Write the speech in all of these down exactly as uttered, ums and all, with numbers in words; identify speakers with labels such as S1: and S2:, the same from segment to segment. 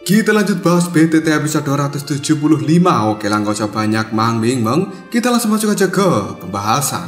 S1: Kita lanjut bahas B T T episode dua ratus tujuh puluh lima. Oke lah, gak usah banyak mang ming meng. Kita langsung masuk aja ke pembahasan.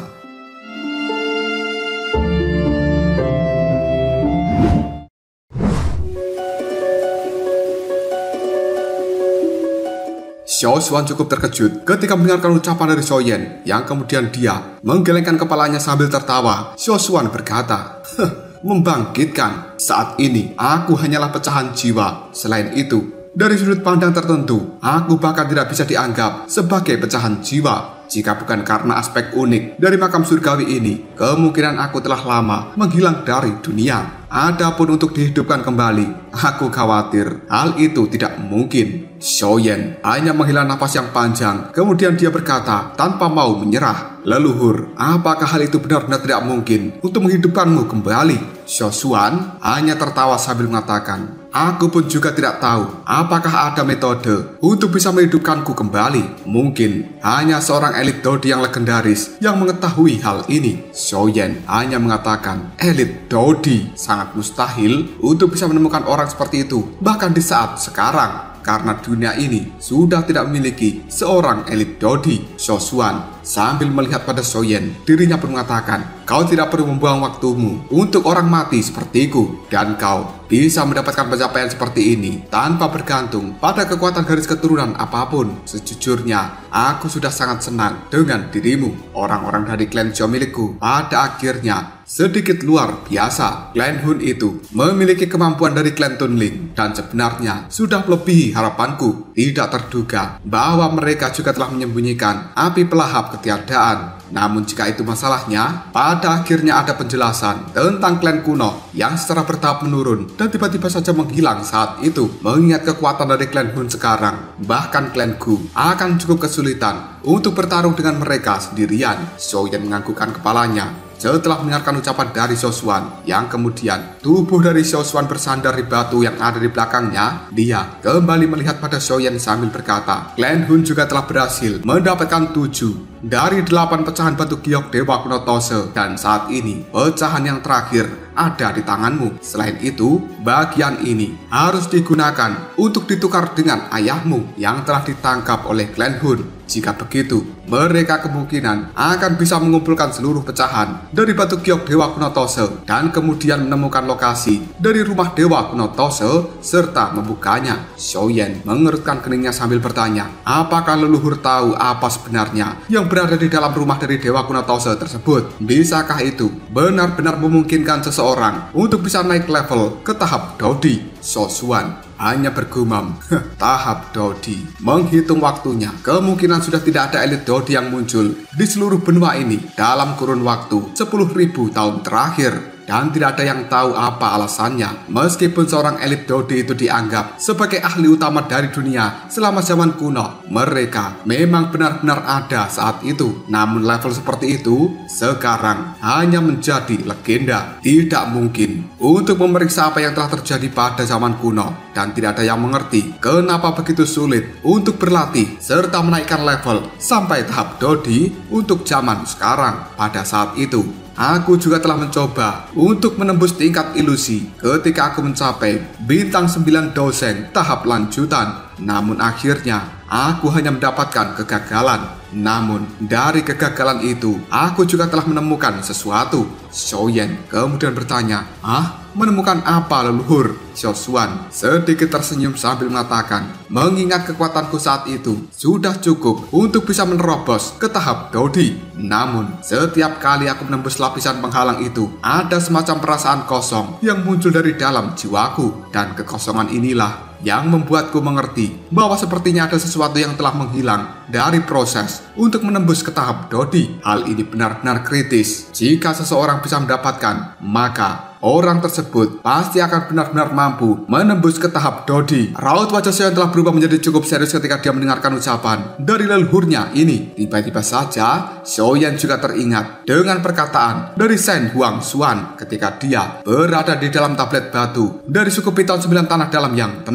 S1: Xiao Xuan cukup terkejut ketika mendengarkan ucapan dari Xiaoyan yang kemudian dia menggelengkan kepalanya sambil tertawa. Xiao Xuan berkata, membangkitkan. Saat ini, aku hanyalah pecahan jiwa. Selain itu, dari sudut pandang tertentu, aku bahkan tidak bisa dianggap sebagai pecahan jiwa. Jika bukan karena aspek unik dari makam surgawi ini, kemungkinan aku telah lama menghilang dari dunia. Adapun untuk dihidupkan kembali, aku khawatir hal itu tidak mungkin. Xiaoyan hanya menghela nafas yang panjang, kemudian dia berkata tanpa mau menyerah, leluhur, apakah hal itu benar-benar tidak mungkin untuk menghidupkanmu kembali? Xiao Xuan hanya tertawa sambil mengatakan, aku pun juga tidak tahu apakah ada metode untuk bisa menghidupkanku kembali. Mungkin hanya seorang elit Dodi yang legendaris yang mengetahui hal ini. Xiaoyan hanya mengatakan, elit Dodi? Sangat mustahil untuk bisa menemukan orang seperti itu, bahkan di saat sekarang. Karena dunia ini sudah tidak memiliki seorang elit Dodi. Xiao Xuan sambil melihat pada Xiaoyan, dirinya pun mengatakan, kau tidak perlu membuang waktumu untuk orang mati sepertiku. Dan kau bisa mendapatkan pencapaian seperti ini tanpa bergantung pada kekuatan garis keturunan apapun. Sejujurnya, aku sudah sangat senang dengan dirimu. Orang-orang dari klan Zhou milikku pada akhirnya sedikit luar biasa. Klan Hun itu memiliki kemampuan dari klan Tunling dan sebenarnya sudah melebihi harapanku. Tidak terduga bahwa mereka juga telah menyembunyikan api pelahap ketiadaan. Namun jika itu masalahnya, pada akhirnya ada penjelasan tentang klan kuno yang secara bertahap menurun dan tiba-tiba saja menghilang saat itu. Mengingat kekuatan dari klan Hun sekarang, bahkan klan Gu akan cukup kesulitan untuk bertarung dengan mereka sendirian. Xiaoyan menganggukkan kepalanya setelah mendengarkan ucapan dari Xiao Xuan, yang kemudian tubuh dari Xiao Xuan bersandar di batu yang ada di belakangnya. Dia kembali melihat pada Xiaoyan sambil berkata, klan Hun juga telah berhasil mendapatkan tujuh dari delapan pecahan batu giok Dewa Kuno Tose, dan saat ini pecahan yang terakhir ada di tanganmu. Selain itu, bagian ini harus digunakan untuk ditukar dengan ayahmu yang telah ditangkap oleh klan Hun. Jika begitu, mereka kemungkinan akan bisa mengumpulkan seluruh pecahan dari batu giok Dewa Kuno Tose dan kemudian menemukan lokasi dari rumah Dewa Kuno Tose serta membukanya. Xiaoyan mengerutkan keningnya sambil bertanya, apakah leluhur tahu apa sebenarnya yang berada di dalam rumah dari Dewa Kuno Tose tersebut? Bisakah itu benar-benar memungkinkan seseorang untuk bisa naik level ke tahap Dodi? Xiao Xuan hanya bergumam, tahap Dodi. Menghitung waktunya, kemungkinan sudah tidak ada elit Dodi yang muncul di seluruh benua ini dalam kurun waktu sepuluh ribu tahun terakhir. Dan tidak ada yang tahu apa alasannya. Meskipun seorang elit Dodi itu dianggap sebagai ahli utama dari dunia selama zaman kuno, mereka memang benar-benar ada saat itu. Namun level seperti itu sekarang hanya menjadi legenda. Tidak mungkin untuk memeriksa apa yang telah terjadi pada zaman kuno. Dan tidak ada yang mengerti kenapa begitu sulit untuk berlatih serta menaikkan level sampai tahap Dodi untuk zaman sekarang. Pada saat itu, aku juga telah mencoba untuk menembus tingkat ilusi ketika aku mencapai bintang sembilan dosen tahap lanjutan. Namun akhirnya aku hanya mendapatkan kegagalan. Namun dari kegagalan itu, aku juga telah menemukan sesuatu. Xiaoyan kemudian bertanya, ah, menemukan apa leluhur? Xiao Xuan sedikit tersenyum sambil mengatakan, mengingat kekuatanku saat itu sudah cukup untuk bisa menerobos ke tahap Dodi. Namun setiap kali aku menembus lapisan penghalang itu, ada semacam perasaan kosong yang muncul dari dalam jiwaku. Dan kekosongan inilah yang membuatku mengerti bahwa sepertinya ada sesuatu yang telah menghilang dari proses untuk menembus ke tahap Dodi. Hal ini benar-benar kritis. Jika seseorang bisa mendapatkan, maka orang tersebut pasti akan benar-benar mampu menembus ke tahap Dodi. Raut wajah Xiaoyan telah berubah menjadi cukup serius ketika dia mendengarkan ucapan dari leluhurnya ini. Tiba-tiba saja Xiaoyan juga teringat dengan perkataan dari Shen Huang Xuan ketika dia berada di dalam tablet batu dari suku Piton Sembilan Tanah Dalam yang tenang.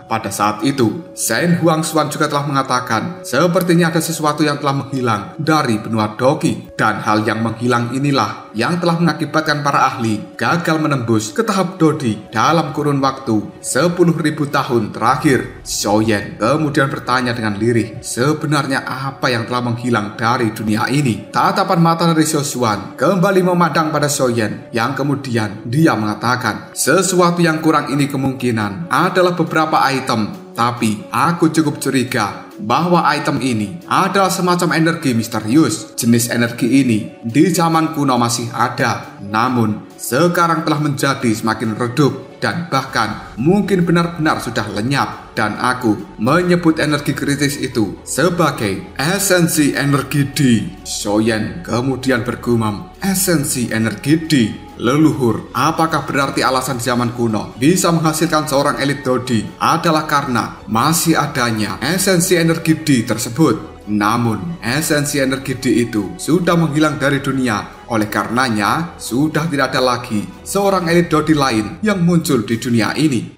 S1: Pada saat itu, Shen Huangshuan juga telah mengatakan sepertinya ada sesuatu yang telah menghilang dari benua Doqi, dan hal yang menghilang inilah yang telah mengakibatkan para ahli gagal menembus ke tahap Dodi dalam kurun waktu sepuluh ribu tahun terakhir. Xiaoyan kemudian bertanya dengan lirih, sebenarnya apa yang telah menghilang dari dunia ini? Tatapan mata dari Xiaoshuan kembali memandang pada Xiaoyan, yang kemudian dia mengatakan, sesuatu yang kurang ini kemungkinan adalah beberapa item, tapi aku cukup curiga bahwa item ini adalah semacam energi misterius. Jenis energi ini di zaman kuno masih ada, namun sekarang telah menjadi semakin redup dan bahkan mungkin benar-benar sudah lenyap, dan aku menyebut energi kritis itu sebagai esensi energi D. Xiaoyan kemudian bergumam, esensi energi D. Leluhur, apakah berarti alasan di zaman kuno bisa menghasilkan seorang elit Dodi adalah karena masih adanya esensi energi D tersebut? Namun, esensi energi D itu sudah menghilang dari dunia. Oleh karenanya, sudah tidak ada lagi seorang elit Dodi lain yang muncul di dunia ini.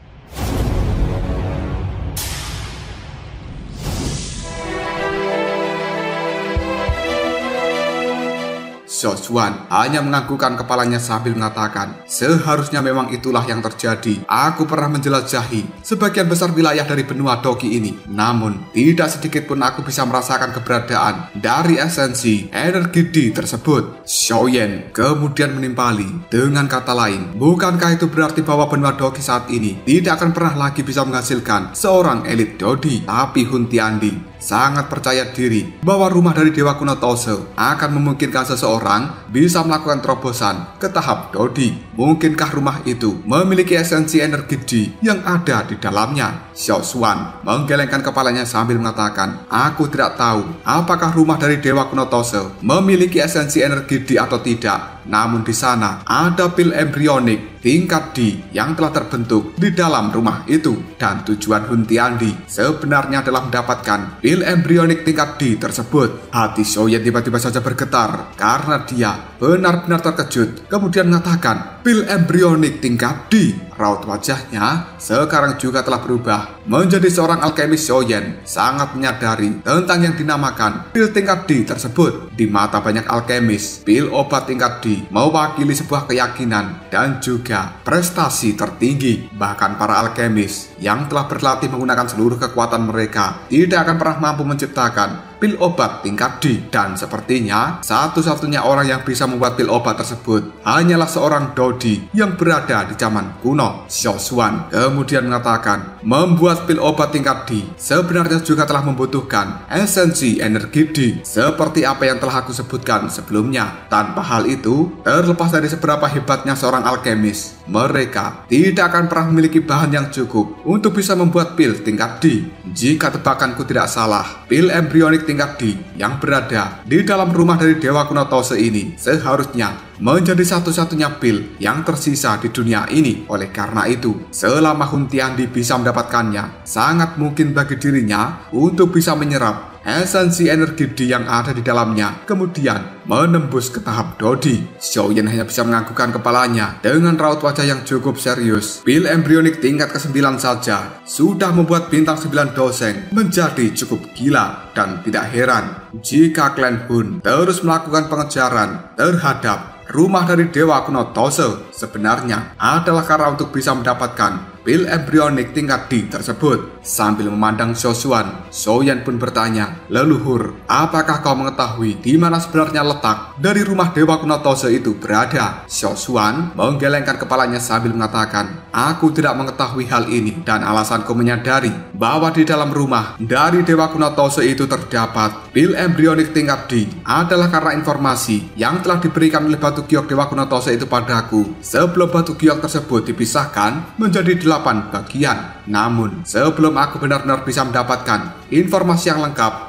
S1: Xiaoshuan hanya menganggukkan kepalanya sambil mengatakan, seharusnya memang itulah yang terjadi. Aku pernah menjelajahi sebagian besar wilayah dari benua Doqi ini, namun tidak sedikit pun aku bisa merasakan keberadaan dari esensi energi D tersebut. Xiaoyan kemudian menimpali dengan kata lain, bukankah itu berarti bahwa benua Doqi saat ini tidak akan pernah lagi bisa menghasilkan seorang elit Dodi? Tapi Hun Tiandi sangat percaya diri bahwa rumah dari Dewa Kuno Tose akan memungkinkan seseorang bisa melakukan terobosan ke tahap Dodi. Mungkinkah rumah itu memiliki esensi energi D yang ada di dalamnya? Xiaoshuan menggelengkan kepalanya sambil mengatakan, aku tidak tahu apakah rumah dari Dewa Kuno Tose memiliki esensi energi D atau tidak. Namun di sana ada pil embrionik tingkat D yang telah terbentuk di dalam rumah itu, dan tujuan Hun Tiandi sebenarnya adalah mendapatkan pil embrionik tingkat D tersebut. Hati Xiaoyan tiba-tiba saja bergetar karena dia benar-benar terkejut, kemudian mengatakan, pil embrionik tingkat D. Raut wajahnya sekarang juga telah berubah menjadi seorang alkemis. Xiaoyan sangat menyadari tentang yang dinamakan pil tingkat D tersebut. Di mata banyak alkemis, pil obat tingkat D mewakili sebuah keyakinan dan juga prestasi tertinggi. Bahkan para alkemis yang telah berlatih menggunakan seluruh kekuatan mereka tidak akan pernah mampu menciptakan pil obat tingkat D, dan sepertinya satu-satunya orang yang bisa membuat pil obat tersebut hanyalah seorang Dodi yang berada di zaman kuno. Xiaoshuan kemudian mengatakan, membuat pil obat tingkat D sebenarnya juga telah membutuhkan esensi energi D seperti apa yang telah aku sebutkan sebelumnya. Tanpa hal itu, terlepas dari seberapa hebatnya seorang alkemis, mereka tidak akan pernah memiliki bahan yang cukup untuk bisa membuat pil tingkat D. Jika tebakanku tidak salah, pil embrionik tingkat D yang berada di dalam rumah dari Dewa Kuno Tose ini seharusnya menjadi satu-satunya pil yang tersisa di dunia ini. Oleh karena itu, selama Hun Tiandi bisa mendapatkannya, sangat mungkin bagi dirinya untuk bisa menyerap esensi energi D yang ada di dalamnya, kemudian menembus ke tahap Dodi. Xiaoyan hanya bisa menganggukkan kepalanya dengan raut wajah yang cukup serius. Pil embrionik tingkat kesembilan saja sudah membuat bintang sembilan Doseng menjadi cukup gila, dan tidak heran jika klan Hun terus melakukan pengejaran terhadap rumah dari Dewa Kuno Tose. Sebenarnya adalah karena untuk bisa mendapatkan pil embrionik tingkat D tersebut. Sambil memandang Xiaoshuan, Xiaoyan pun bertanya, leluhur, apakah kau mengetahui di mana sebenarnya letak dari rumah Dewa Kuno Tose itu berada? Xiaoshuan menggelengkan kepalanya sambil mengatakan, aku tidak mengetahui hal ini, dan alasanku menyadari bahwa di dalam rumah dari Dewa Kuno Tose itu terdapat pil embrionik tingkat D adalah karena informasi yang telah diberikan oleh batu giok Dewa Kuno Tose itu padaku sebelum batu giok tersebut dipisahkan menjadi delapan bagian. Namun sebelum aku benar-benar bisa mendapatkan informasi yang lengkap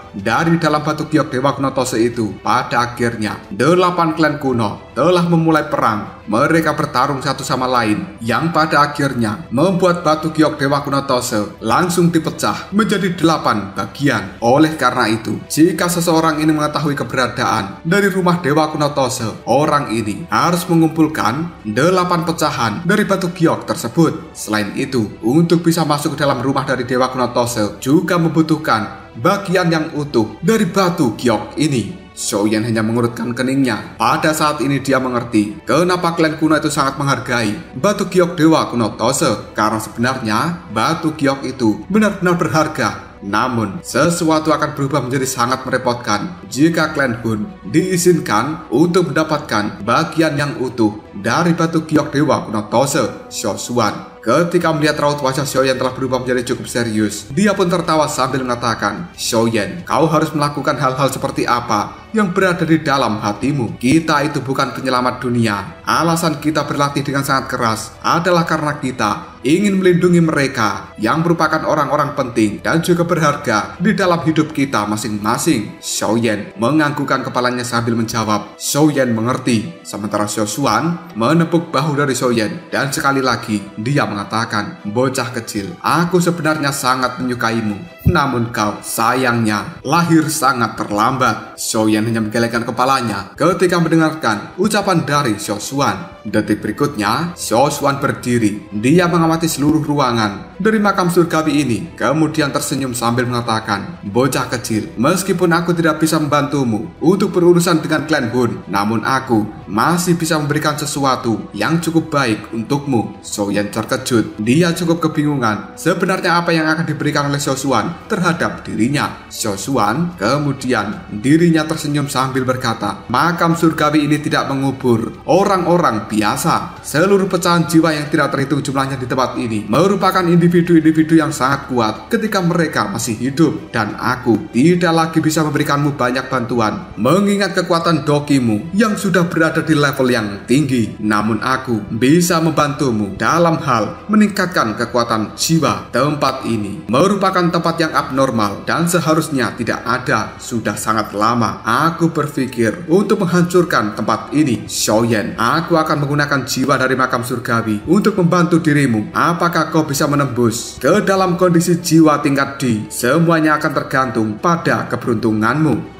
S1: dari dalam batu giok Dewa Kuno Tose itu, pada akhirnya delapan klan kuno telah memulai perang. Mereka bertarung satu sama lain, yang pada akhirnya membuat batu giok Dewa Kuno Tose langsung dipecah menjadi delapan bagian. Oleh karena itu, jika seseorang ini mengetahui keberadaan dari rumah Dewa Kuno Tose, orang ini harus mengumpulkan delapan pecahan dari batu giok tersebut. Selain itu, untuk bisa masuk ke dalam rumah dari Dewa Kuno Tose juga membutuhkan bagian yang utuh dari batu giok ini. Xiaoyan hanya mengurutkan keningnya. Pada saat ini dia mengerti kenapa klan kuno itu sangat menghargai batu giok Dewa Kuno Tose, karena sebenarnya batu giok itu benar-benar berharga. Namun, sesuatu akan berubah menjadi sangat merepotkan jika klan Hun diizinkan untuk mendapatkan bagian yang utuh dari batu giok Dewa Kuno Tose. Xiaoshuan ketika melihat raut wajah Xiaoyan telah berubah menjadi cukup serius, dia pun tertawa sambil mengatakan, "Xiaoyan, kau harus melakukan hal-hal seperti apa yang berada di dalam hatimu. Kita itu bukan penyelamat dunia. Alasan kita berlatih dengan sangat keras adalah karena kita ingin melindungi mereka yang merupakan orang-orang penting dan juga berharga di dalam hidup kita masing-masing." Xiaoyan menganggukkan kepalanya sambil menjawab. Xiaoyan mengerti, sementara Xiaoshuan menepuk bahu dari Xiaoyan dan sekali lagi dia mengatakan, "Bocah kecil, aku sebenarnya sangat menyukaimu. Namun kau sayangnya lahir sangat terlambat." Xiaoyan hanya menggelengkan kepalanya ketika mendengarkan ucapan dari Xiaoshuan. Detik berikutnya, Xiaoshuan berdiri. Dia mengamati seluruh ruangan dari makam surgawi ini, kemudian tersenyum sambil mengatakan, "Bocah kecil, meskipun aku tidak bisa membantumu untuk berurusan dengan klan Hun, namun aku masih bisa memberikan sesuatu yang cukup baik untukmu." Xiaoyan terkejut. Dia cukup kebingungan sebenarnya apa yang akan diberikan oleh Xiaoshuan terhadap dirinya. Xiaoshuan kemudian dirinya tersenyum sambil berkata, "Makam surgawi ini tidak mengubur orang-orang biasa. Seluruh pecahan jiwa yang tidak terhitung jumlahnya di tempat ini merupakan individu-individu yang sangat kuat ketika mereka masih hidup, dan aku tidak lagi bisa memberikanmu banyak bantuan mengingat kekuatan dokimu yang sudah berada di level yang tinggi. Namun aku bisa membantumu dalam hal meningkatkan kekuatan jiwa. Tempat ini merupakan tempat yang abnormal dan seharusnya tidak ada sudah sangat lama. Aku berpikir untuk menghancurkan tempat ini. Xiaoyan, aku akan menggunakan jiwa dari makam surgawi untuk membantu dirimu. Apakah kau bisa menembus ke dalam kondisi jiwa tingkat D? Semuanya akan tergantung pada keberuntunganmu."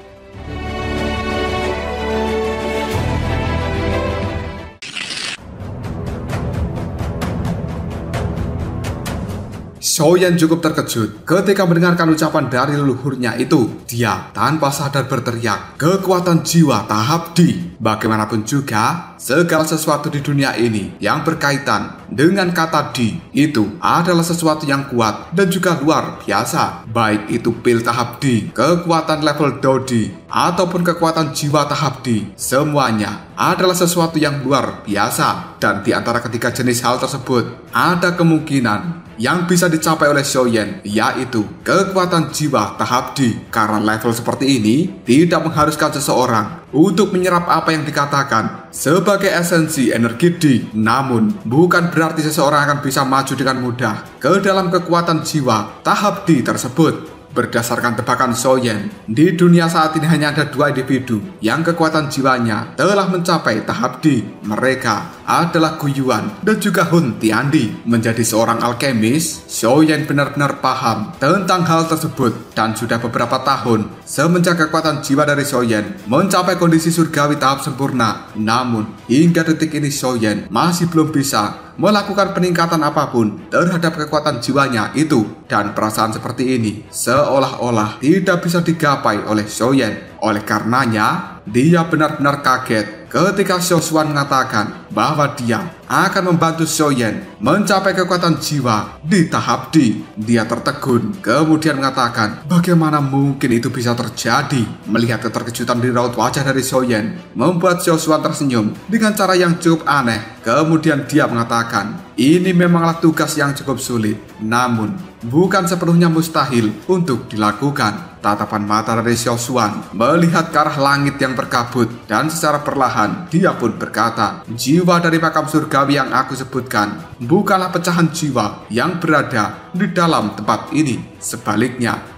S1: Xiaoyan cukup terkejut ketika mendengarkan ucapan dari leluhurnya itu. Dia tanpa sadar berteriak, "Kekuatan jiwa tahap D." Bagaimanapun juga, segala sesuatu di dunia ini yang berkaitan dengan kata D itu adalah sesuatu yang kuat dan juga luar biasa. Baik itu pil tahap D, kekuatan level Dodi, ataupun kekuatan jiwa tahap D, semuanya adalah sesuatu yang luar biasa. Dan di antara ketiga jenis hal tersebut, ada kemungkinan yang bisa dicapai oleh Xiaoyan, yaitu kekuatan jiwa tahap D. Karena level seperti ini tidak mengharuskan seseorang untuk menyerap apa yang dikatakan sebagai esensi energi D. Namun, bukan berarti seseorang akan bisa maju dengan mudah ke dalam kekuatan jiwa tahap D tersebut. Berdasarkan tebakan Xiaoyan, di dunia saat ini hanya ada dua individu yang kekuatan jiwanya telah mencapai tahap D. Mereka adalah Gu Yuan dan juga Hun Tiandi. Menjadi seorang alkemis, Xiaoyan benar-benar paham tentang hal tersebut, dan sudah beberapa tahun semenjak kekuatan jiwa dari Xiaoyan mencapai kondisi surgawi tahap sempurna. Namun, hingga detik ini Xiaoyan masih belum bisa melakukan peningkatan apapun terhadap kekuatan jiwanya itu, dan perasaan seperti ini seolah-olah tidak bisa digapai oleh Xiaoyan. Oleh karenanya, dia benar-benar kaget ketika Xiaoshuan mengatakan bahwa dia akan membantu Xiaoyan mencapai kekuatan jiwa di tahap D. Dia tertegun, kemudian mengatakan, "Bagaimana mungkin itu bisa terjadi?" Melihat keterkejutan di raut wajah dari Xiaoyan membuat Xiaoshuan tersenyum dengan cara yang cukup aneh. Kemudian dia mengatakan, "Ini memanglah tugas yang cukup sulit, namun bukan sepenuhnya mustahil untuk dilakukan." Tatapan mata dari Xiaoshuan melihat ke arah langit yang berkabut, dan secara perlahan dia pun berkata, "Jiwa dari makam surgawi yang aku sebutkan bukanlah pecahan jiwa yang berada di dalam tempat ini. Sebaliknya,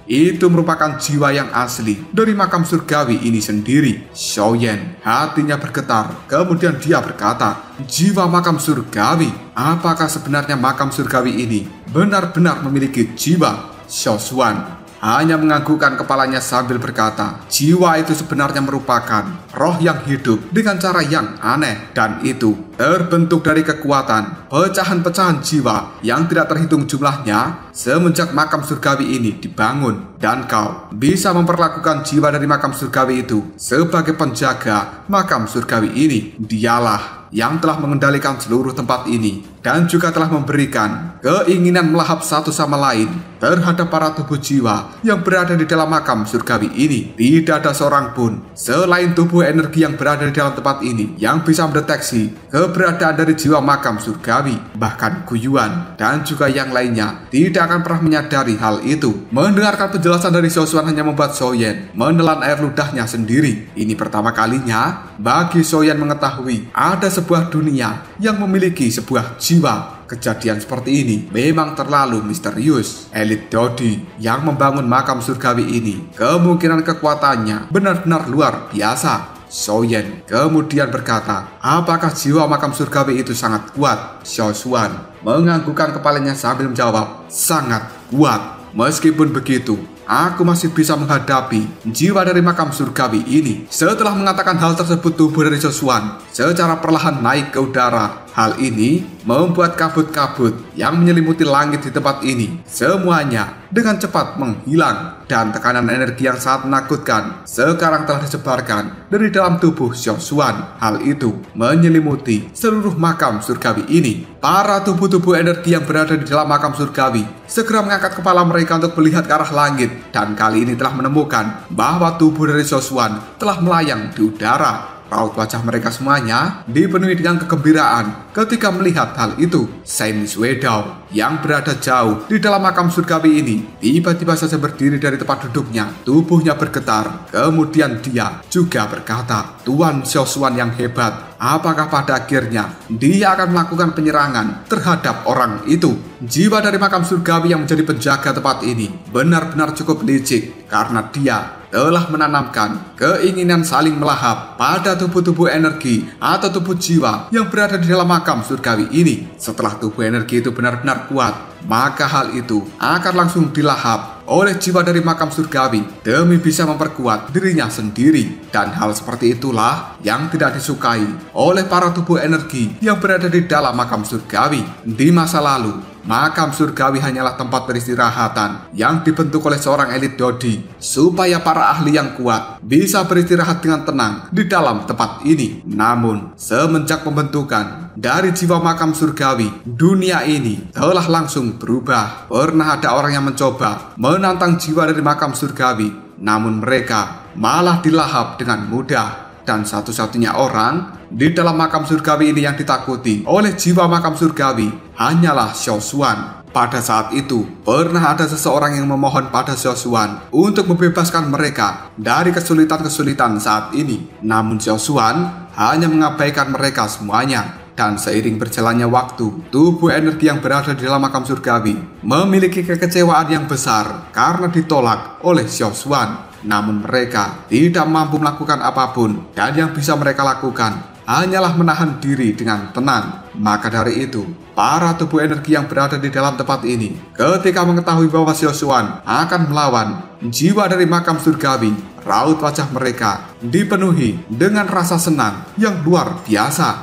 S1: itu merupakan jiwa yang asli dari makam surgawi ini sendiri. Xiaoyan hatinya bergetar, kemudian dia berkata, jiwa makam surgawi? Apakah sebenarnya makam surgawi ini benar-benar memiliki jiwa? Xiao Xuan hanya menganggukkan kepalanya sambil berkata, jiwa itu sebenarnya merupakan roh yang hidup dengan cara yang aneh, dan itu terbentuk dari kekuatan pecahan-pecahan jiwa yang tidak terhitung jumlahnya semenjak makam surgawi ini dibangun. Dan kau bisa memperlakukan jiwa dari makam surgawi itu sebagai penjaga makam surgawi ini. Dialah yang telah mengendalikan seluruh tempat ini dan juga telah memberikan keinginan melahap satu sama lain terhadap para tubuh jiwa yang berada di dalam makam surgawi ini. Tidak ada seorang pun selain tubuh energi yang berada di dalam tempat ini yang bisa mendeteksi keberadaan dari jiwa makam surgawi. Bahkan Guyuan dan juga yang lainnya tidak akan pernah menyadari hal itu. Mendengarkan penjelasan dari Xiao Xuan hanya membuat Xiaoyan menelan air ludahnya sendiri. Ini pertama kalinya bagi Xiaoyan mengetahui ada sebuah dunia yang memiliki sebuah jiwa. Kejadian seperti ini memang terlalu misterius. Elit Dodi yang membangun makam surgawi ini kemungkinan kekuatannya benar-benar luar biasa. Xiaoyan kemudian berkata, apakah jiwa makam surgawi itu sangat kuat? Xiao Xuan menganggukkan kepalanya sambil menjawab, sangat kuat. Meskipun begitu, aku masih bisa menghadapi jiwa dari makam surgawi ini. Setelah mengatakan hal tersebut, tubuh dari Xiao Xuan secara perlahan naik ke udara. Hal ini membuat kabut-kabut yang menyelimuti langit di tempat ini semuanya dengan cepat menghilang, dan tekanan energi yang sangat menakutkan sekarang telah disebarkan dari dalam tubuh Xiao Xuan. Hal itu menyelimuti seluruh makam surgawi ini. Para tubuh-tubuh energi yang berada di dalam makam surgawi segera mengangkat kepala mereka untuk melihat ke arah langit, dan kali ini telah menemukan bahwa tubuh dari Xiao Xuan telah melayang di udara. Raut wajah mereka semuanya dipenuhi dengan kegembiraan ketika melihat hal itu. Shen Suedao yang berada jauh di dalam makam surgawi ini tiba-tiba saja berdiri dari tempat duduknya. Tubuhnya bergetar. Kemudian dia juga berkata, Tuan Xiao Xuan yang hebat, apakah pada akhirnya dia akan melakukan penyerangan terhadap orang itu? Jiwa dari makam surgawi yang menjadi penjaga tempat ini benar-benar cukup licik, karena dia telah menanamkan keinginan saling melahap pada tubuh-tubuh energi atau tubuh jiwa yang berada di dalam makam surgawi ini. Setelah tubuh energi itu benar-benar kuat, maka hal itu akan langsung dilahap oleh jiwa dari makam surgawi demi bisa memperkuat dirinya sendiri. Dan hal seperti itulah yang tidak disukai oleh para tubuh energi yang berada di dalam makam surgawi. Di masa lalu, makam surgawi hanyalah tempat peristirahatan yang dibentuk oleh seorang elit Dodi supaya para ahli yang kuat bisa beristirahat dengan tenang di dalam tempat ini. Namun, semenjak pembentukan dari jiwa makam surgawi, dunia ini telah langsung berubah. Pernah ada orang yang mencoba menantang jiwa dari makam surgawi, namun mereka malah dilahap dengan mudah. Dan satu-satunya orang di dalam makam surgawi ini yang ditakuti oleh jiwa makam surgawi hanyalah Xiao Xuan. Pada saat itu, pernah ada seseorang yang memohon pada Xiao Xuan untuk membebaskan mereka dari kesulitan-kesulitan saat ini. Namun Xiao Xuan hanya mengabaikan mereka semuanya. Dan seiring berjalannya waktu, tubuh energi yang berada di dalam makam surgawi memiliki kekecewaan yang besar karena ditolak oleh Xiao Xuan. Namun mereka tidak mampu melakukan apapun, dan yang bisa mereka lakukan hanyalah menahan diri dengan tenang. Maka dari itu, para tubuh energi yang berada di dalam tempat ini ketika mengetahui bahwa Xiao Xuan akan melawan jiwa dari makam surgawi, raut wajah mereka dipenuhi dengan rasa senang yang luar biasa.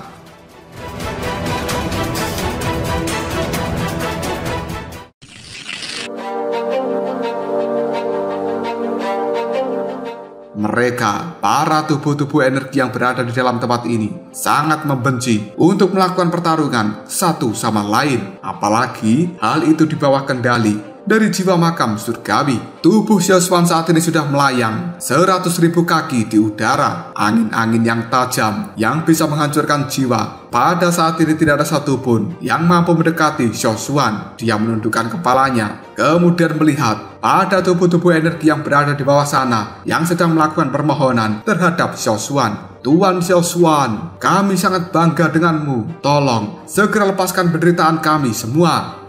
S1: Mereka, para tubuh-tubuh energi yang berada di dalam tempat ini, sangat membenci untuk melakukan pertarungan satu sama lain. Apalagi hal itu di bawah kendali dari jiwa makam surgawi. Tubuh Xiao Xuan saat ini sudah melayang seratus ribu kaki di udara. Angin-angin yang tajam yang bisa menghancurkan jiwa. Pada saat ini tidak ada satupun yang mampu mendekati Xiao Xuan. Dia menundukkan kepalanya, kemudian melihat pada tubuh-tubuh energi yang berada di bawah sana yang sedang melakukan permohonan terhadap Xiao Xuan. Tuan Xiao Xuan, kami sangat bangga denganmu. Tolong segera lepaskan penderitaan kami semua.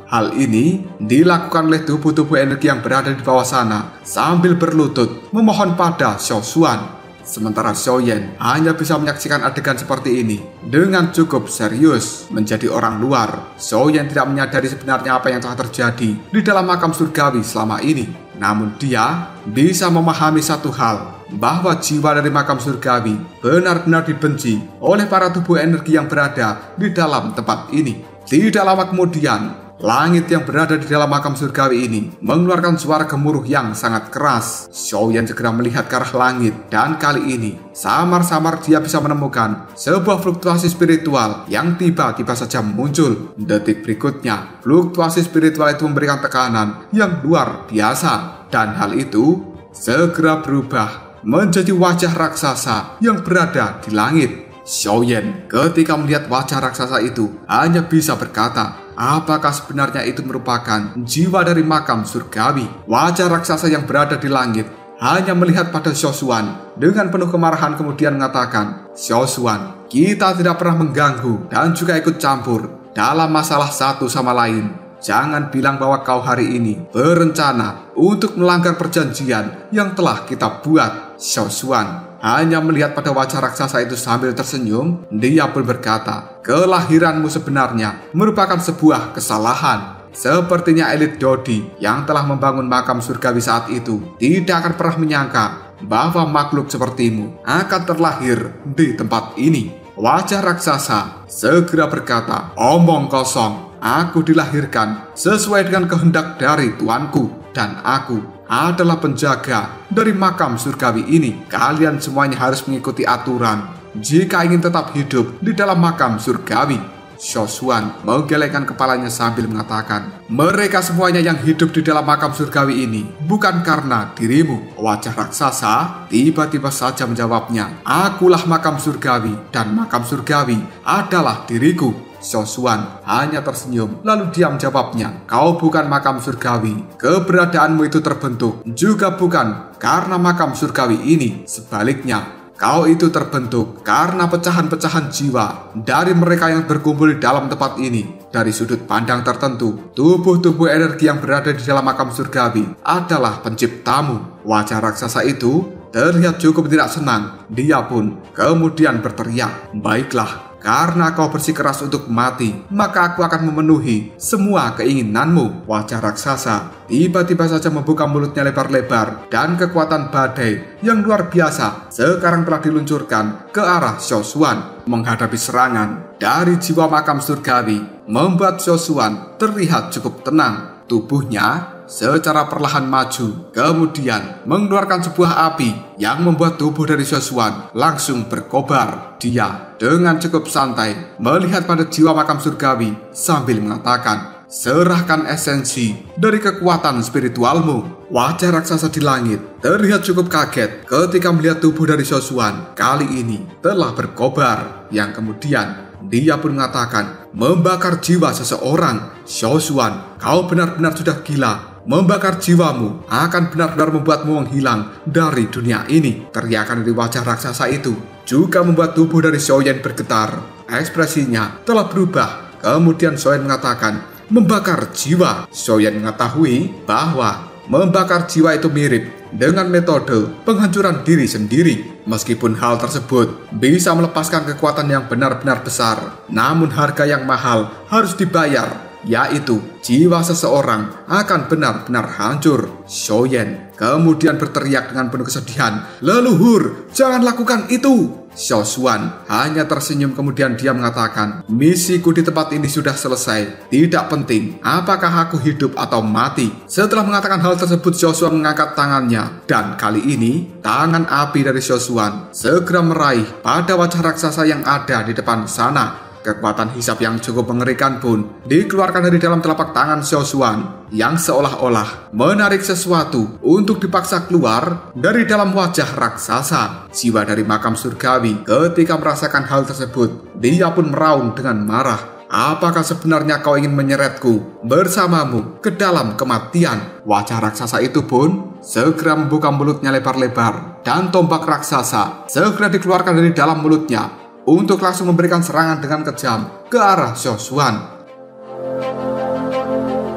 S1: Hal ini dilakukan oleh tubuh-tubuh energi yang berada di bawah sana sambil berlutut memohon pada Xiaoshuan. Sementara Xiaoyan hanya bisa menyaksikan adegan seperti ini dengan cukup serius. Menjadi orang luar, Xiaoyan tidak menyadari sebenarnya apa yang telah terjadi di dalam makam surgawi selama ini. Namun dia bisa memahami satu hal, bahwa jiwa dari makam surgawi benar-benar dibenci oleh para tubuh energi yang berada di dalam tempat ini. Tidak lama kemudian, langit yang berada di dalam makam surgawi ini mengeluarkan suara gemuruh yang sangat keras. Xiaoyan segera melihat ke arah langit, dan kali ini samar-samar dia bisa menemukan sebuah fluktuasi spiritual yang tiba-tiba saja muncul. Detik berikutnya, fluktuasi spiritual itu memberikan tekanan yang luar biasa, dan hal itu segera berubah menjadi wajah raksasa yang berada di langit. Xiaoyan ketika melihat wajah raksasa itu hanya bisa berkata, apakah sebenarnya itu merupakan jiwa dari makam surgawi? Wajah raksasa yang berada di langit hanya melihat pada Xiaoshuan dengan penuh kemarahan, kemudian mengatakan, Xiaoshuan, kita tidak pernah mengganggu dan juga ikut campur dalam masalah satu sama lain. Jangan bilang bahwa kau hari ini berencana untuk melanggar perjanjian yang telah kita buat. Xiaoshuan hanya melihat pada wajah raksasa itu sambil tersenyum. Dia pun berkata, kelahiranmu sebenarnya merupakan sebuah kesalahan. Sepertinya elit Dodi yang telah membangun makam surgawi saat itu tidak akan pernah menyangka bahwa makhluk sepertimu akan terlahir di tempat ini. Wajah raksasa segera berkata, omong kosong. Aku dilahirkan sesuai dengan kehendak dari tuanku, dan aku adalah penjaga dari makam surgawi ini. Kalian semuanya harus mengikuti aturan jika ingin tetap hidup di dalam makam surgawi. Xiaoshuan menggelengkan kepalanya sambil mengatakan, mereka semuanya yang hidup di dalam makam surgawi ini bukan karena dirimu. Wajah raksasa tiba-tiba saja menjawabnya, akulah makam surgawi dan makam surgawi adalah diriku. Xiaoshuan hanya tersenyum lalu diam jawabnya, kau bukan makam surgawi. Keberadaanmu itu terbentuk juga bukan karena makam surgawi ini. Sebaliknya, kau itu terbentuk karena pecahan-pecahan jiwa dari mereka yang berkumpul di dalam tempat ini. Dari sudut pandang tertentu, tubuh-tubuh energi yang berada di dalam makam surgawi adalah penciptamu. Wajah raksasa itu terlihat cukup tidak senang. Dia pun kemudian berteriak, baiklah, karena kau bersikeras untuk mati, maka aku akan memenuhi semua keinginanmu. Wajah raksasa tiba-tiba saja membuka mulutnya lebar-lebar, dan kekuatan badai yang luar biasa sekarang telah diluncurkan ke arah Xiaoshuan. Menghadapi serangan dari jiwa makam surgawi membuat Xiaoshuan terlihat cukup tenang. Tubuhnya secara perlahan maju, kemudian mengeluarkan sebuah api yang membuat tubuh dari Xiaoshuan langsung berkobar. Dia dengan cukup santai melihat pada jiwa makam surgawi sambil mengatakan, serahkan esensi dari kekuatan spiritualmu. Wajah raksasa di langit terlihat cukup kaget ketika melihat tubuh dari Xiaoshuan kali ini telah berkobar, yang kemudian dia pun mengatakan, membakar jiwa seseorang. Xiaoshuan, kau benar-benar sudah gila. Membakar jiwamu akan benar-benar membuatmu menghilang dari dunia ini. Teriakan dari wajah raksasa itu juga membuat tubuh dari Xiaoyan bergetar. Ekspresinya telah berubah. Kemudian Xiaoyan mengatakan, membakar jiwa. Xiaoyan mengetahui bahwa membakar jiwa itu mirip dengan metode penghancuran diri sendiri. Meskipun hal tersebut bisa melepaskan kekuatan yang benar-benar besar, namun harga yang mahal harus dibayar, yaitu jiwa seseorang akan benar-benar hancur. Xiaoyan kemudian berteriak dengan penuh kesedihan, leluhur, jangan lakukan itu. Xiaoshuan hanya tersenyum, kemudian dia mengatakan, misiku di tempat ini sudah selesai. Tidak penting apakah aku hidup atau mati. Setelah mengatakan hal tersebut, Xiaoshuan mengangkat tangannya, dan kali ini tangan api dari Xiaoshuan segera meraih pada wajah raksasa yang ada di depan sana. Kekuatan hisap yang cukup mengerikan pun dikeluarkan dari dalam telapak tangan Xiaoshuan yang seolah-olah menarik sesuatu untuk dipaksa keluar dari dalam wajah raksasa. Jiwa dari makam surgawi ketika merasakan hal tersebut, dia pun meraung dengan marah. Apakah sebenarnya kau ingin menyeretku bersamamu ke dalam kematian? Wajah raksasa itu pun segera membuka mulutnya lebar-lebar, dan tombak raksasa segera dikeluarkan dari dalam mulutnya untuk langsung memberikan serangan dengan kejam ke arah Xiaoshuan.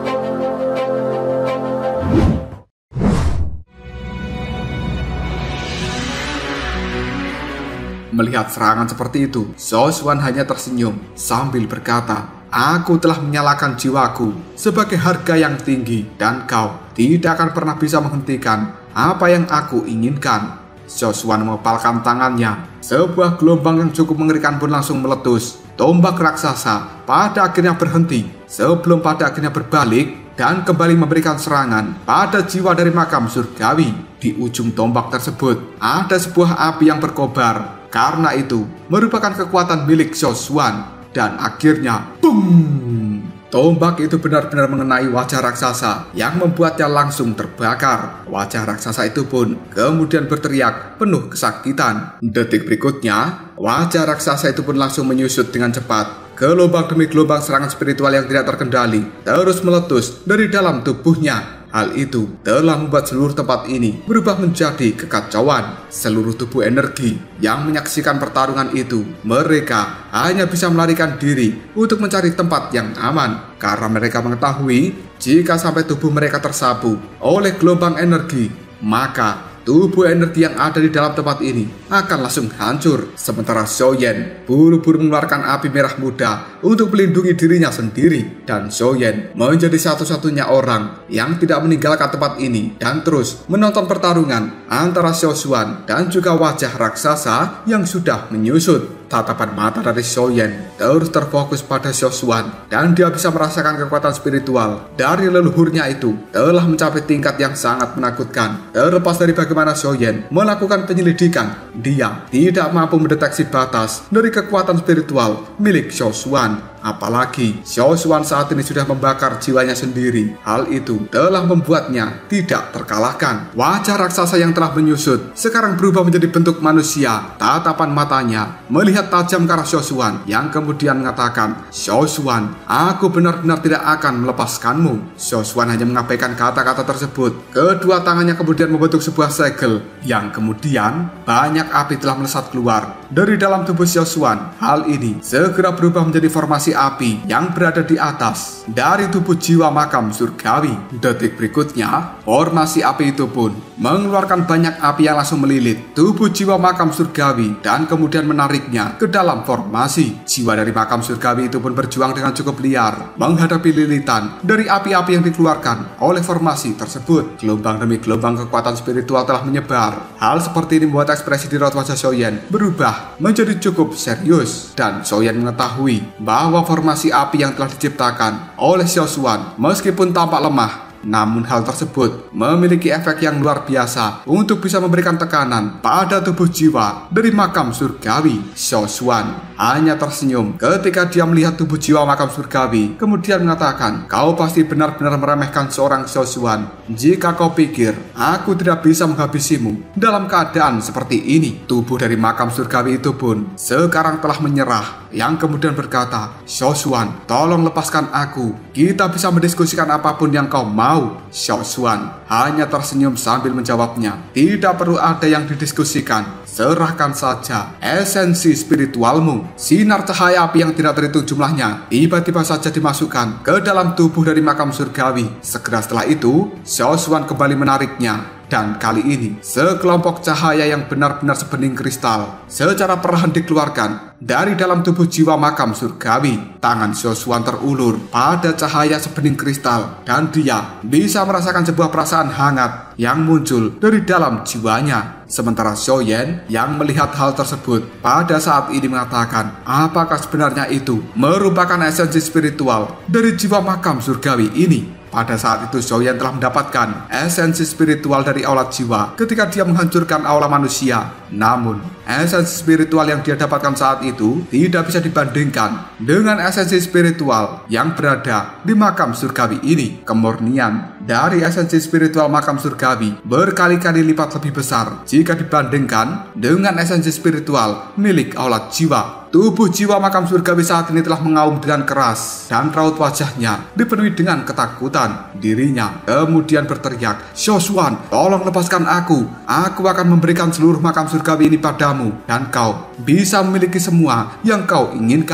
S1: Melihat serangan seperti itu, Xiaoshuan hanya tersenyum sambil berkata, "Aku telah menyalakan jiwaku sebagai harga yang tinggi dan kau tidak akan pernah bisa menghentikan apa yang aku inginkan." Xiaoshuan mengepalkan tangannya. Sebuah gelombang yang cukup mengerikan pun langsung meletus. Tombak raksasa pada akhirnya berhenti sebelum pada akhirnya berbalik dan kembali memberikan serangan pada jiwa dari makam surgawi. Di ujung tombak tersebut ada sebuah api yang berkobar. Karena itu merupakan kekuatan milik Xiaoshuan. Dan akhirnya, boom! Tombak itu benar-benar mengenai wajah raksasa yang membuatnya langsung terbakar. Wajah raksasa itu pun kemudian berteriak penuh kesakitan. Detik berikutnya, wajah raksasa itu pun langsung menyusut dengan cepat. Gelombang demi gelombang serangan spiritual yang tidak terkendali terus meletus dari dalam tubuhnya. Hal itu telah membuat seluruh tempat ini berubah menjadi kekacauan. Seluruh tubuh energi yang menyaksikan pertarungan itu, mereka hanya bisa melarikan diri untuk mencari tempat yang aman. Karena mereka mengetahui jika sampai tubuh mereka tersapu oleh gelombang energi, maka tubuh energi yang ada di dalam tempat ini akan langsung hancur. Sementara Xiaoyan buru-buru mengeluarkan api merah muda untuk melindungi dirinya sendiri. Dan Xiaoyan menjadi satu-satunya orang yang tidak meninggalkan tempat ini dan terus menonton pertarungan antara Xiaoshuan dan juga wajah raksasa yang sudah menyusut. Tatapan mata dari Xiaoyan terus terfokus pada Xiaoshuan dan dia bisa merasakan kekuatan spiritual dari leluhurnya itu telah mencapai tingkat yang sangat menakutkan. Terlepas dari bagaimana Xiaoyan melakukan penyelidikan, dia tidak mampu mendeteksi batas dari kekuatan spiritual milik Xiaoshuan. Apalagi Xiaoshuan saat ini sudah membakar jiwanya sendiri. Hal itu telah membuatnya tidak terkalahkan. Wajah raksasa yang telah menyusut sekarang berubah menjadi bentuk manusia. Tatapan matanya melihat tajam ke arah Xiaoshuan yang kemudian mengatakan, "Xiaoshuan, aku benar-benar tidak akan melepaskanmu." Xiaoshuan hanya mengabaikan kata-kata tersebut. Kedua tangannya kemudian membentuk sebuah segel yang kemudian banyak api telah melesat keluar dari dalam tubuh Xiaoshuan. Hal ini segera berubah menjadi formasi api yang berada di atas dari tubuh jiwa makam surgawi. Detik berikutnya, formasi api itu pun mengeluarkan banyak api yang langsung melilit tubuh jiwa makam surgawi dan kemudian menariknya ke dalam formasi. Jiwa dari makam surgawi itu pun berjuang dengan cukup liar menghadapi lilitan dari api-api yang dikeluarkan oleh formasi tersebut. Gelombang demi gelombang kekuatan spiritual telah menyebar. Hal seperti ini membuat ekspresi di raut wajah Xiaoyan berubah menjadi cukup serius. Dan Xiaoyan mengetahui bahwa formasi api yang telah diciptakan oleh Xiaoshuan meskipun tampak lemah, namun hal tersebut memiliki efek yang luar biasa untuk bisa memberikan tekanan pada tubuh jiwa dari makam surgawi. Xiaoshuan hanya tersenyum ketika dia melihat tubuh jiwa makam surgawi, kemudian mengatakan, "Kau pasti benar-benar meremehkan seorang Xiaoshuan jika kau pikir aku tidak bisa menghabisimu dalam keadaan seperti ini." Tubuh dari makam surgawi itu pun sekarang telah menyerah yang kemudian berkata, "Xiaoshuan, tolong lepaskan aku. Kita bisa mendiskusikan apapun yang kau mau." Xiaoshuan hanya tersenyum sambil menjawabnya, "Tidak perlu ada yang didiskusikan. Serahkan saja esensi spiritualmu." Sinar cahaya api yang tidak terhitung jumlahnya tiba-tiba saja dimasukkan ke dalam tubuh dari makam surgawi. Segera setelah itu, Xiaoshuan kembali menariknya. Dan kali ini, sekelompok cahaya yang benar-benar sebening kristal secara perlahan dikeluarkan dari dalam tubuh jiwa makam surgawi. Tangan Xiaoshuan terulur pada cahaya sebening kristal dan dia bisa merasakan sebuah perasaan hangat yang muncul dari dalam jiwanya. Sementara Xiaoyan yang melihat hal tersebut pada saat ini mengatakan, apakah sebenarnya itu merupakan esensi spiritual dari jiwa makam surgawi ini? Pada saat itu Xiaoyan telah mendapatkan esensi spiritual dari aula jiwa ketika dia menghancurkan aula manusia. Namun, esensi spiritual yang dia dapatkan saat itu tidak bisa dibandingkan dengan esensi spiritual yang berada di makam surgawi ini. Kemurnian dari esensi spiritual makam surgawi berkali-kali lipat lebih besar jika dibandingkan dengan esensi spiritual milik aula jiwa. Tubuh jiwa makam surgawi saat ini telah mengaum dengan keras dan raut wajahnya dipenuhi dengan ketakutan. Dirinya kemudian berteriak, "Xiaoshuan, tolong lepaskan aku. Aku akan memberikan seluruh makam surgawi ini padamu dan kau bisa memiliki semua yang kau inginkan."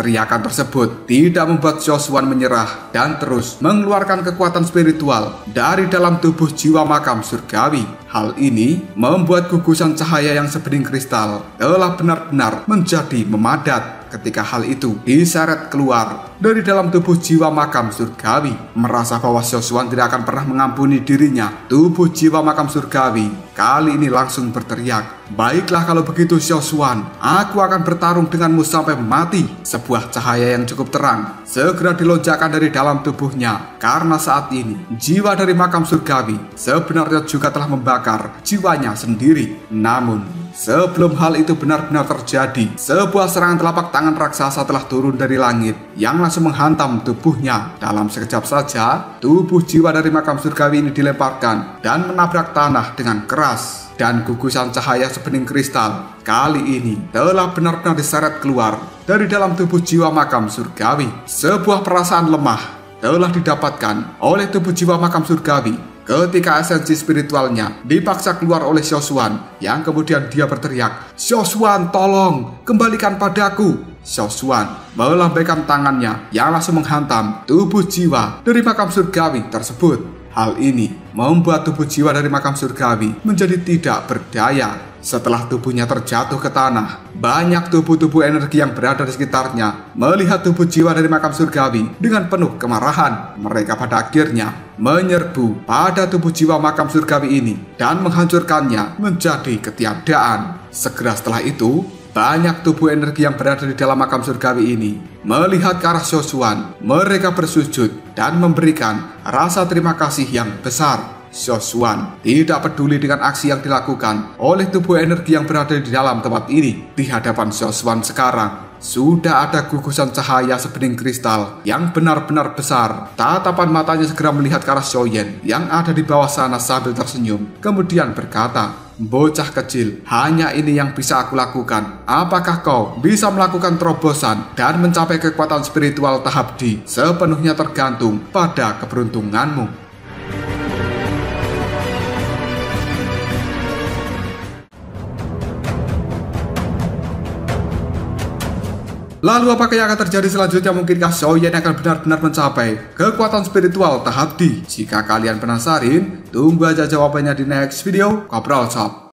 S1: Teriakan tersebut tidak membuat Xiaoshuan menyerah dan terus mengeluarkan kekuatan spiritual dari dalam tubuh jiwa makam surgawi. Hal ini membuat gugusan cahaya yang sebening kristal telah benar-benar menjadi memadat. Ketika hal itu diseret keluar dari dalam tubuh jiwa makam surgawi, merasa bahwa Xiaoshuan tidak akan pernah mengampuni dirinya, tubuh jiwa makam surgawi kali ini langsung berteriak, "Baiklah kalau begitu Xiaoshuan, aku akan bertarung denganmu sampai mati." Sebuah cahaya yang cukup terang segera dilonjakkan dari dalam tubuhnya, karena saat ini jiwa dari makam surgawi sebenarnya juga telah membakar jiwanya sendiri. Namun sebelum hal itu benar-benar terjadi, sebuah serangan telapak tangan raksasa telah turun dari langit yang langsung menghantam tubuhnya. Dalam sekejap saja, tubuh jiwa dari makam surgawi ini dilemparkan dan menabrak tanah dengan keras. Dan gugusan cahaya sebening kristal kali ini telah benar-benar diseret keluar dari dalam tubuh jiwa makam surgawi. Sebuah perasaan lemah telah didapatkan oleh tubuh jiwa makam surgawi ketika esensi spiritualnya dipaksa keluar oleh Xiaoshuan, yang kemudian dia berteriak, "Xiaoshuan, tolong, kembalikan padaku." Xiaoshuan melambaikan tangannya yang langsung menghantam tubuh jiwa dari makam surgawi tersebut. Hal ini membuat tubuh jiwa dari makam surgawi menjadi tidak berdaya. Setelah tubuhnya terjatuh ke tanah, banyak tubuh-tubuh energi yang berada di sekitarnya melihat tubuh jiwa dari makam surgawi dengan penuh kemarahan. Mereka pada akhirnya menyerbu pada tubuh jiwa makam surgawi ini dan menghancurkannya menjadi ketiadaan. Segera setelah itu, banyak tubuh energi yang berada di dalam makam surgawi ini melihat ke arah Xiaoshuan. Mereka bersujud dan memberikan rasa terima kasih yang besar. Xiaoshuan tidak peduli dengan aksi yang dilakukan oleh tubuh energi yang berada di dalam tempat ini. Di hadapan Xiaoshuan sekarang sudah ada gugusan cahaya sebening kristal yang benar-benar besar. Tatapan matanya segera melihat ke arah Xiaoyan yang ada di bawah sana sambil tersenyum. Kemudian berkata, "Bocah kecil, hanya ini yang bisa aku lakukan. Apakah kau bisa melakukan terobosan dan mencapai kekuatan spiritual tahap D? Sepenuhnya tergantung pada keberuntunganmu." Lalu apakah yang akan terjadi selanjutnya? Mungkinkah Xiaoyan akan benar-benar mencapai kekuatan spiritual tahap D? Jika kalian penasaran, tunggu aja jawabannya di next video Ngobrol Shop.